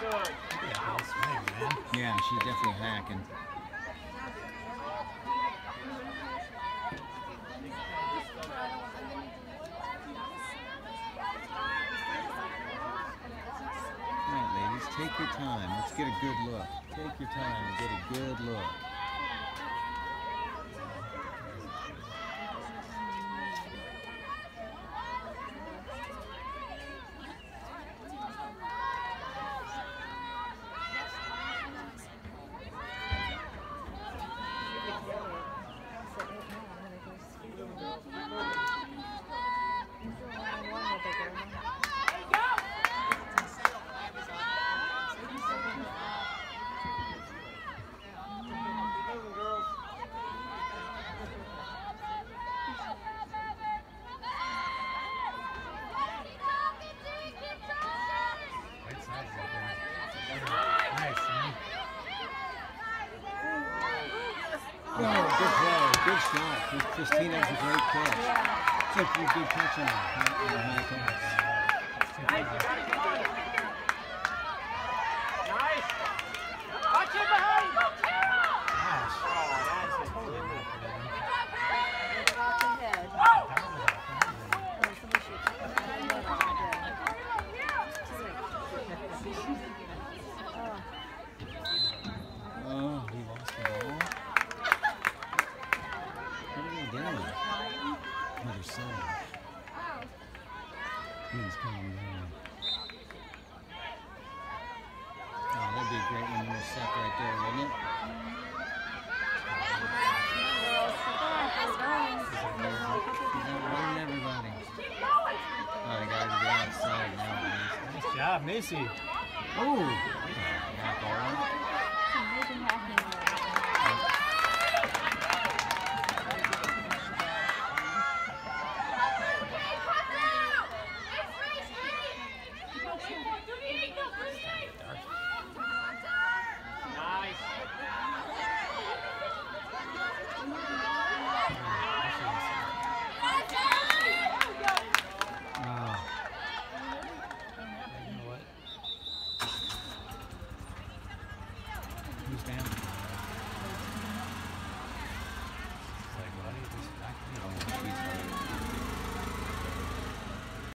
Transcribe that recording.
Yeah, she's definitely hacking. All right, ladies, take your time. Let's get a good look. Take your time and get a good look. Oh, good play, good shot. Christina was a great catch. Such a good catch on high toss. Nice. Watch it behind. Gosh. Oh, that's a holy Oh, he lost the ball. What are they doing? Another side. He's calm down. Oh, that'd be a great one to set right there, wouldn't it? He's outrunning everybody. Oh, the guys are outside now. Nice job, Macy. Oh, knock all right.